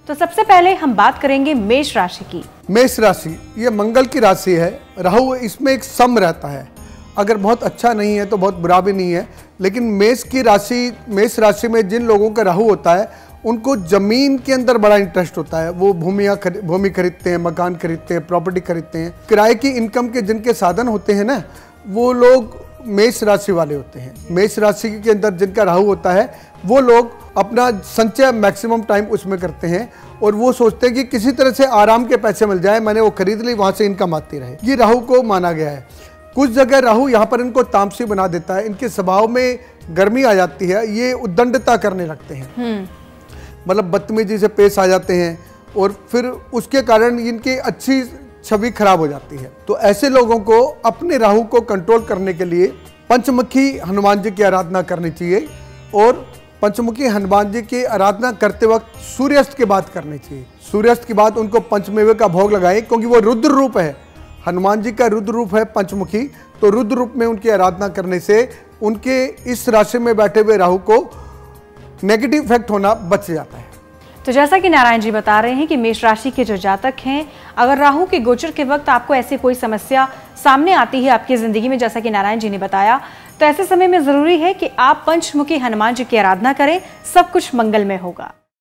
तो सबसे पहले हम बात करेंगे मेष राशि की। मेष राशि ये मंगल की राशि है। राहु इसमें एक सम रहता है, अगर बहुत अच्छा नहीं है तो बहुत बुरा भी नहीं है। लेकिन मेष राशि में जिन लोगों का राहु होता है उनको जमीन के अंदर बड़ा इंटरेस्ट होता है। वो भूमि खरीदते हैं, मकान खरीदते हैं, प्रॉपर्टी खरीदते हैं। किराए की इनकम के जिनके साधन होते हैं ना, वो लोग मेष राशि वाले होते हैं। मेष राशि के अंदर जिनका राहु होता है वो लोग अपना संचय मैक्सिमम टाइम उसमें करते हैं और वो सोचते हैं कि किसी तरह से आराम के पैसे मिल जाए, मैंने वो खरीद ली, वहां से इनकम आती रहे। ये राहु को माना गया है। कुछ जगह राहु यहाँ पर इनको तामसी बना देता है, इनके स्वभाव में गर्मी आ जाती है, ये उद्दंडता करने लगते हैं, मतलब बदतमीजी से पेश आ जाते हैं और फिर उसके कारण इनकी अच्छी छवि खराब हो जाती है। तो ऐसे लोगों को अपने राहु को कंट्रोल करने के लिए पंचमुखी हनुमान जी की आराधना करनी चाहिए और पंचमुखी हनुमान जी की आराधना करते वक्त सूर्यास्त की बात करनी चाहिए। सूर्यास्त के बाद उनको पंचमेवे का भोग लगाएं, क्योंकि वो रुद्र रूप है, हनुमान जी का रुद्र रूप है पंचमुखी। तो रुद्र रूप में उनकी आराधना करने से उनके इस राशि में बैठे हुए राहु को नेगेटिव इफेक्ट होना बच जाता है। तो जैसा कि नारायण जी बता रहे हैं कि मेष राशि के जो जातक हैं, अगर राहु के गोचर के वक्त आपको ऐसी कोई समस्या सामने आती है आपकी जिंदगी में, जैसा कि नारायण जी ने बताया, तो ऐसे समय में जरूरी है कि आप पंचमुखी हनुमान जी की आराधना करें, सब कुछ मंगलमय होगा।